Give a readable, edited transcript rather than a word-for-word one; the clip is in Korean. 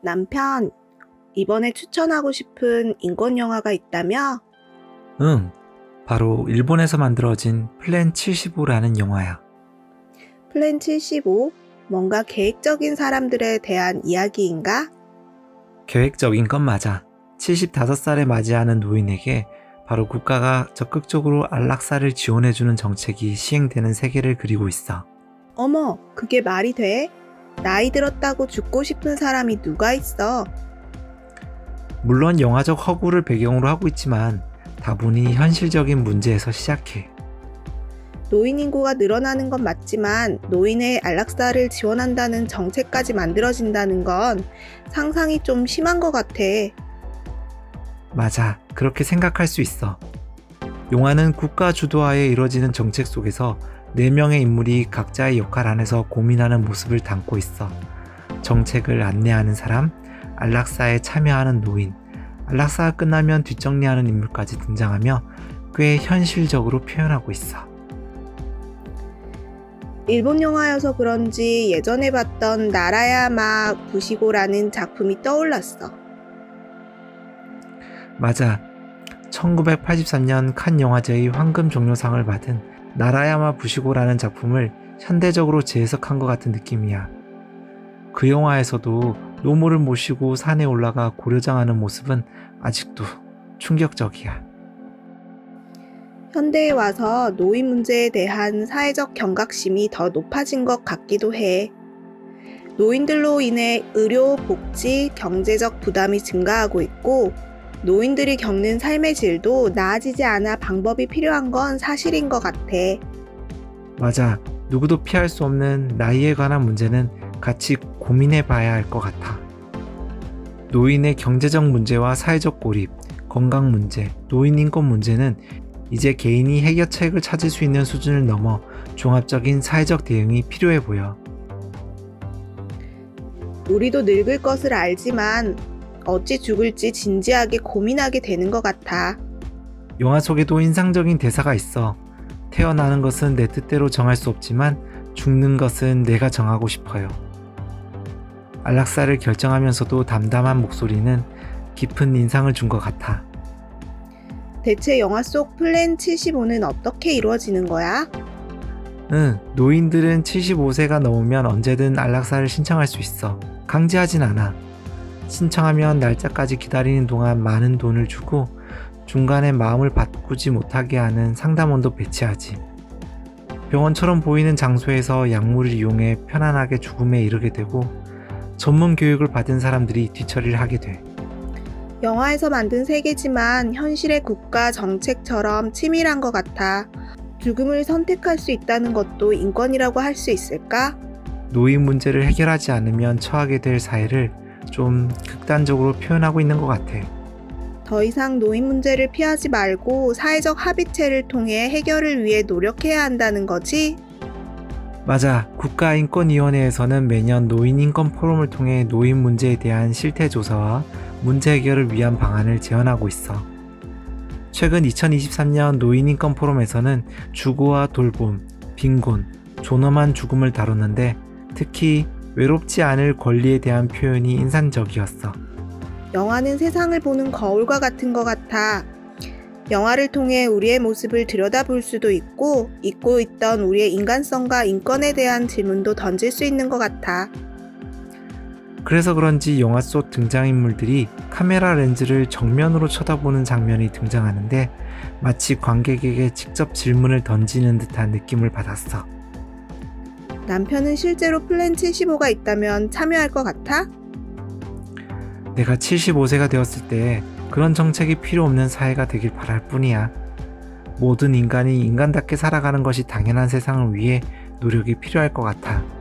남편, 이번에 추천하고 싶은 인권 영화가 있다며? 응, 바로 일본에서 만들어진 플랜 75라는 영화야. 플랜 75? 뭔가 계획적인 사람들에 대한 이야기인가? 계획적인 건 맞아. 75살에 맞이하는 노인에게 바로 국가가 적극적으로 안락사를 지원해주는 정책이 시행되는 세계를 그리고 있어. 어머, 그게 말이 돼? 나이 들었다고 죽고 싶은 사람이 누가 있어? 물론 영화적 허구를 배경으로 하고 있지만 다분히 현실적인 문제에서 시작해. 노인 인구가 늘어나는 건 맞지만 노인의 안락사를 지원한다는 정책까지 만들어진다는 건 상상이 좀 심한 것 같아. 맞아, 그렇게 생각할 수 있어. 영화는 국가 주도하에 이뤄지는 정책 속에서 4명의 인물이 각자의 역할 안에서 고민하는 모습을 담고 있어. 정책을 안내하는 사람, 안락사에 참여하는 노인, 안락사가 끝나면 뒷정리하는 인물까지 등장하며 꽤 현실적으로 표현하고 있어. 일본 영화여서 그런지 예전에 봤던 나라야마 부시고라는 작품이 떠올랐어. 맞아. 1983년 칸 영화제의 황금 종려상을 받은 나라야마 부시고라는 작품을 현대적으로 재해석한 것 같은 느낌이야. 그 영화에서도 노모를 모시고 산에 올라가 고려장하는 모습은 아직도 충격적이야. 현대에 와서 노인 문제에 대한 사회적 경각심이 더 높아진 것 같기도 해. 노인들로 인해 의료, 복지, 경제적 부담이 증가하고 있고 노인들이 겪는 삶의 질도 나아지지 않아 방법이 필요한 건 사실인 것 같아. 맞아. 누구도 피할 수 없는 나이에 관한 문제는 같이 고민해 봐야 할 것 같아. 노인의 경제적 문제와 사회적 고립, 건강 문제, 노인 인권 문제는 이제 개인이 해결책을 찾을 수 있는 수준을 넘어 종합적인 사회적 대응이 필요해 보여. 우리도 늙을 것을 알지만 어찌 죽을지 진지하게 고민하게 되는 것 같아. 영화 속에도 인상적인 대사가 있어. 태어나는 것은 내 뜻대로 정할 수 없지만 죽는 것은 내가 정하고 싶어요. 안락사를 결정하면서도 담담한 목소리는 깊은 인상을 준 것 같아. 대체 영화 속 플랜 75는 어떻게 이루어지는 거야? 노인들은 75세가 넘으면 언제든 안락사를 신청할 수 있어. 강제하진 않아. 신청하면 날짜까지 기다리는 동안 많은 돈을 주고 중간에 마음을 바꾸지 못하게 하는 상담원도 배치하지. 병원처럼 보이는 장소에서 약물을 이용해 편안하게 죽음에 이르게 되고 전문 교육을 받은 사람들이 뒤처리를 하게 돼. 영화에서 만든 세계지만 현실의 국가 정책처럼 치밀한 것 같아. 죽음을 선택할 수 있다는 것도 인권이라고 할 수 있을까? 노인 문제를 해결하지 않으면 처하게 될 사회를 좀 극단적으로 표현하고 있는 것 같아. 더 이상 노인 문제를 피하지 말고 사회적 합의체를 통해 해결을 위해 노력해야 한다는 거지? 맞아. 국가인권위원회에서는 매년 노인인권 포럼을 통해 노인 문제에 대한 실태조사와 문제 해결을 위한 방안을 제안하고 있어. 최근 2023년 노인인권 포럼에서는 주거와 돌봄, 빈곤, 존엄한 죽음을 다뤘는데 특히 외롭지 않을 권리에 대한 표현이 인상적이었어. 영화는 세상을 보는 거울과 같은 것 같아. 영화를 통해 우리의 모습을 들여다볼 수도 있고 잊고 있던 우리의 인간성과 인권에 대한 질문도 던질 수 있는 것 같아. 그래서 그런지 영화 속 등장인물들이 카메라 렌즈를 정면으로 쳐다보는 장면이 등장하는데 마치 관객에게 직접 질문을 던지는 듯한 느낌을 받았어. 남편은 실제로 플랜 75가 있다면 참여할 것 같아? 내가 75세가 되었을 때 그런 정책이 필요 없는 사회가 되길 바랄 뿐이야. 모든 인간이 인간답게 살아가는 것이 당연한 세상을 위해 노력이 필요할 것 같아.